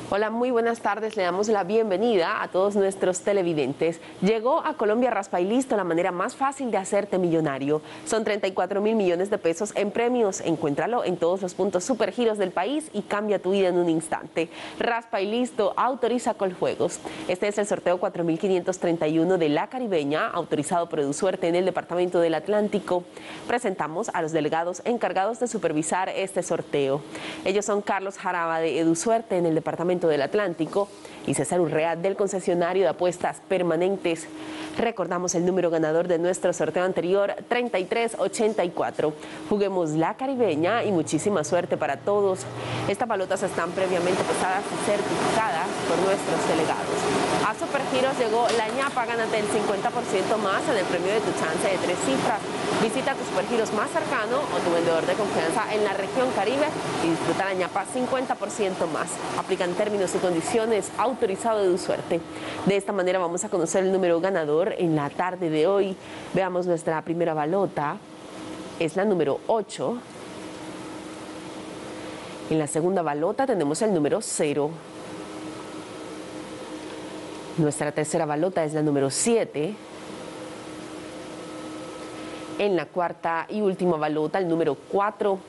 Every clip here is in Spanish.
Hola, muy buenas tardes. Le damos la bienvenida a todos nuestros televidentes. Llegó a Colombia Raspa y Listo, la manera más fácil de hacerte millonario. Son 34.000 millones de pesos en premios. Encuéntralo en todos los puntos Supergiros del país y cambia tu vida en un instante. Raspa y Listo autoriza Coljuegos. Este es el sorteo 4531 de La Caribeña, autorizado por EduSuerte en el Departamento del Atlántico. Presentamos a los delegados encargados de supervisar este sorteo. Ellos son Carlos Jaraba de EduSuerte en el Departamento del Atlántico y César Urrea del concesionario de apuestas permanentes. Recordamos el número ganador de nuestro sorteo anterior, 3384. Juguemos La Caribeña y muchísima suerte para todos. Estas balotas están previamente pesadas y certificadas por nuestros delegados. A Supergiros llegó la ñapa, gánate el 50% más en el premio de tu chance de 3 cifras. Visita tu Supergiros más cercano o tu vendedor de confianza en la región Caribe y disfruta la ñapa 50% más. Aplican términos y condiciones, autorizado de EduSuerte. De esta manera vamos a conocer el número ganador en la tarde de hoy. Veamos nuestra primera balota. Es la número 8. En la segunda balota tenemos el número 0. Nuestra tercera balota es la número 7. En la cuarta y última balota, el número 4,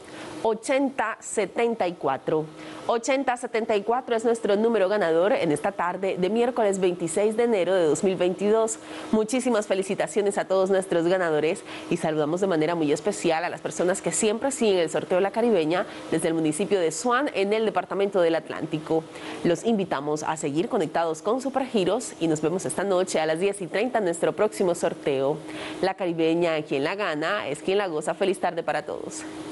8074. 8074 es nuestro número ganador en esta tarde de miércoles 26 de enero de 2022. Muchísimas felicitaciones a todos nuestros ganadores y saludamos de manera muy especial a las personas que siempre siguen el sorteo de La Caribeña desde el municipio de Suán en el Departamento del Atlántico. Los invitamos a seguir conectados con Supergiros y nos vemos esta noche a las 10:30 en nuestro próximo sorteo. La Caribeña, quien la gana, es quien la goza. Feliz tarde para todos.